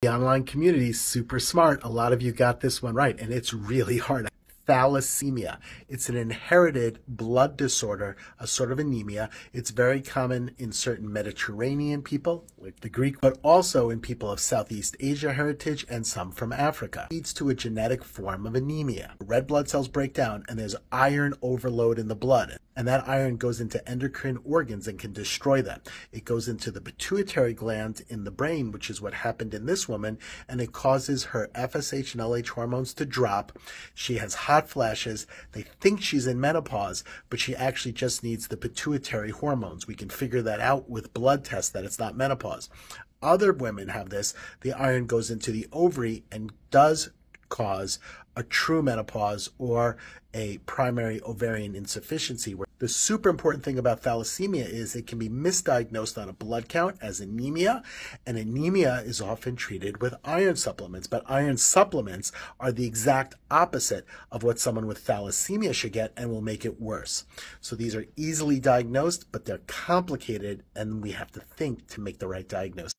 The online community is super smart. A lot of you got this one right, and it's really hard. Thalassemia. It's an inherited blood disorder, a sort of anemia. It's very common in certain Mediterranean people, like the Greek, but also in people of Southeast Asia heritage and some from Africa. It leads to a genetic form of anemia. Red blood cells break down and there's iron overload in the blood. And that iron goes into endocrine organs and can destroy them. It goes into the pituitary gland in the brain, which is what happened in this woman, and it causes her FSH and LH hormones to drop. She has hot flashes. They think she's in menopause, but she actually just needs the pituitary hormones. We can figure that out with blood tests that it's not menopause. Other women have this. The iron goes into the ovary and does cause a true menopause or a primary ovarian insufficiency. The super important thing about thalassemia is it can be misdiagnosed on a blood count as anemia, and anemia is often treated with iron supplements, but iron supplements are the exact opposite of what someone with thalassemia should get and will make it worse. So these are easily diagnosed, but they're complicated, and we have to think to make the right diagnosis.